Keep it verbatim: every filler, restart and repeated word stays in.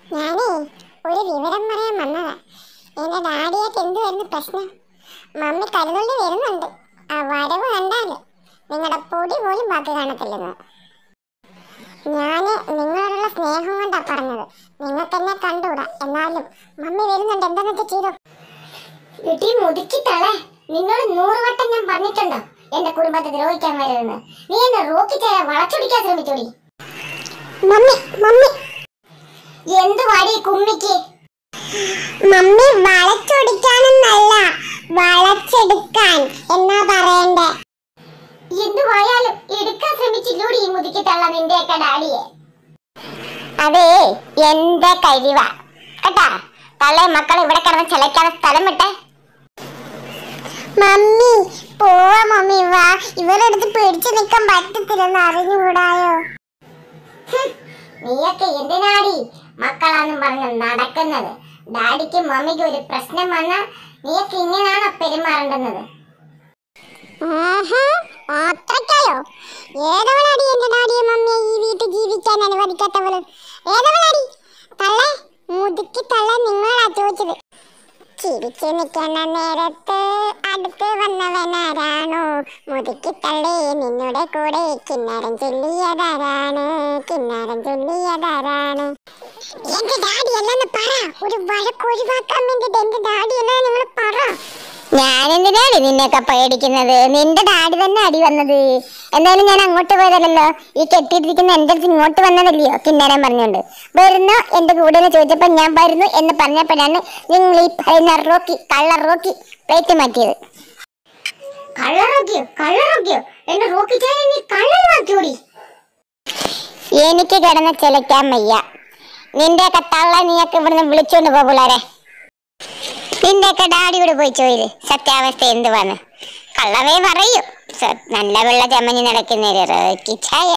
ഞാനേ ഒരു വിവരം പറയാൻ വന്നതാ. എന്റെ ഡാഡിയായിട്ട് എന്തുവായിരുന്നു പ്രശ്നം? മമ്മി കരുതുള്ളി വരുന്നുണ്ട്. ആ വരവ് കണ്ടാല് നിങ്ങളുടെ പൊടി പോലും ബാക്കി കാണത്തില്ലെന്ന്. ഞാന് നിങ്ങളോടുള്ള സ്നേഹം കൊണ്ടാ പറഞ്ഞത്. നിങ്ങൾക്ക് എന്നെ കണ്ടുകൂടാ, എന്നാലും മമ്മി വരുന്നുണ്ട്, എന്താന്നൊക്കെ ചെയ്തോ. ഇടി മുതുക്കിത്തളെ, നിന്നോട് നൂറ് വട്ടം ഞാൻ പറഞ്ഞിട്ടുണ്ടോ എന്റെ കുടുംബത്തെ ദ്രോഹിക്കാൻ വരരുതെന്ന്? നീ എന്നെ റോക്കി ചായ വളച്ചൊടിക്കാൻ ശ്രമിച്ചോടി. മമ്മി മമ്മി എന്ത് വാടി കുമ്മിക്ക്? മമ്മി വളച്ചൊടിക്കാനൊന്നല്ല, വളച്ചെടുക്കാൻ എന്നാ പറയണ്ടേ. എന്ത് വായാലും എടുക്കാൻ ശ്രമിച്ചില്ലൂടി ഈ മുതുക്കിത്തള്ള നിന്റെയൊക്കെ ഡാഡിയെ. അതേ എന്റെ കഴിവാ കേട്ടാ. തള്ളേ മക്കൾ ഇവിടെ കിടന്ന് ചിലക്കാതെ സ്ഥലം വിട്ടെ. മമ്മി പോവാ മമ്മി, വാ. ഇവരെടുത്ത് പിടിച്ചു നിൽക്കാൻ പറ്റത്തില്ലെന്ന് അറിഞ്ഞുകൂടായോ? നീയൊക്കെ എന്തിനാടി മക്കളാന്നും പറഞ്ഞ് നടക്കുന്നത്? ഡാഡിക്കും മമ്മിക്കും ഒരു പ്രശ്നം വന്നാൽ നീയൊക്കെ ഇങ്ങനെയാണോ പെരുമാറേണ്ടുന്നത്? അത്രയ്ക്കായോ? ഏതവളാടി എന്റെ ഡാഡിയെ മമ്മിയെ ഈ വീട്ടിൽ ജീവിക്കാൻ അനുവദിക്കാത്തവള്? ഏതവളാടി? തള്ളേ മുതുക്കി തള്ളേ, നിങ്ങളാ ചോദിച്ചത്. ചിരിച്ചു നിൽക്കുന്ന നേരത്ത് അടുത്ത് വന്നവനാരാണോ? മുതുക്കി തള്ളേ, നിന്നുടെ കൂടെ കിന്നാരം ചൊല്ലിയതാരാണ്? കിന്നാരം ചൊല്ലിയതാരാണ്? എന്റെ ഡാഡി അല്ലെന്ന് പറ. ഒരു വഴക്ക് ഒഴിവാക്കാൻ വേണ്ടിട്ട് എന്റെ ഡാഡി അല്ലെന്ന് നിങ്ങൾ പറ. ഞാനെന്തിനാണ് നിന്നെയൊക്കെ പേടിക്കുന്നത്? നിന്റെ ഡാഡി തന്നെ അടി വന്നത്. എന്തായാലും ഞാൻ അങ്ങോട്ട് പോയതല്ലോ, ഈ കെട്ടിയിട്ടിരിക്കുന്ന എന്റെ അടുത്ത് ഇങ്ങോട്ട് വന്നതല്ലയോ കിന്നാരം പറഞ്ഞോണ്ട്. വരുന്നോ എന്റെ കൂടെ ചോദിച്ചപ്പോ ഞാൻ വരുന്നു എന്ന് പറഞ്ഞപ്പോഴാണ് നിങ്ങൾ ഈ പറയുന്ന റോക്കി, കള്ള റോക്കി പ്ലേറ്റ് മാറ്റിയത്. കള്ള റോക്കിയോ? കള്ള റോക്കിയോ? എന്റെ റോക്കി ചായ നീ കള്ളന് മാറ്റിയോടി. എനിക്ക് കിടന്ന് ചിലക്കാൻ വയ്യ. നിന്റെയൊക്കെ തള്ള നീയൊക്കെ ഇവിടുന്ന് വിളിച്ചോണ്ട് പോകൂലാരെ. നിന്റെയൊക്കെ ഡാഡിയോട് പോയി ചോദിച്ച് സത്യാവസ്ഥ എന്തുവാണ്. കള്ളവേ പറയൂ. നല്ല വെള്ള ചമ്മഞ്ഞ് നടക്കുന്ന റോക്കി ചായ.